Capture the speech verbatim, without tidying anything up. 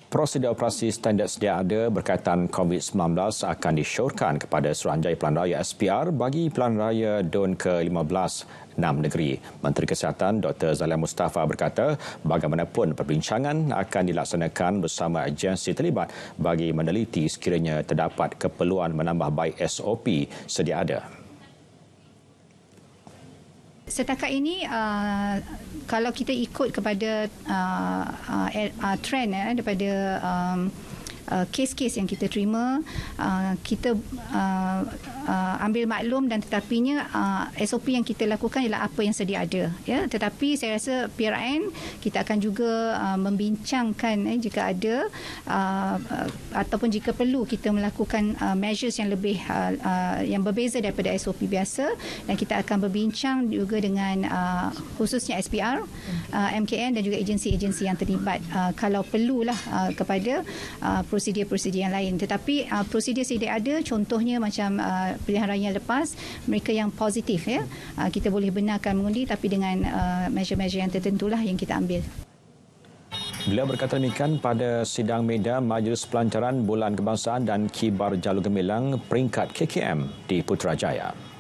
Prosedur operasi standard sedia ada berkaitan COVID sembilan belas akan disyorkan kepada Suruhanjaya Pilihan Raya S P R bagi Pilihan Raya D U N ke lima belas enam negeri. Menteri Kesihatan Doktor Zaliha Mustafa berkata bagaimanapun perbincangan akan dilaksanakan bersama agensi terlibat bagi meneliti sekiranya terdapat keperluan menambah baik S O P sedia ada. Setakat ini, uh, kalau kita ikut kepada uh, uh, uh, trend eh, daripada um, uh, kes-kes yang kita terima, uh, kita uh, uh, ambil maklum dan tetapinya uh, S O P yang kita lakukan ialah apa yang sedia ada. Ya? Tetapi saya rasa P R N kita akan juga uh, membincangkan eh, jika ada uh, uh, ataupun jika perlu kita melakukan uh, measures yang lebih uh, uh, yang berbeza daripada S O P biasa, dan kita akan berbincang juga dengan uh, khususnya S P R, uh, M K N dan juga agensi-agensi yang terlibat uh, kalau perlulah uh, kepada uh, prosedur-prosedur yang lain. Tetapi uh, prosedur sedia ada, contohnya macam uh, pilihan raya lepas, mereka yang positif, ya, uh, kita boleh benarkan mengundi tapi dengan uh, measure-measure yang tertentulah yang kita ambil. Beliau berkata demikian pada sidang media Majlis Pelancaran Bulan Kebangsaan dan Kibar Jalur Gemilang peringkat K K M di Putrajaya.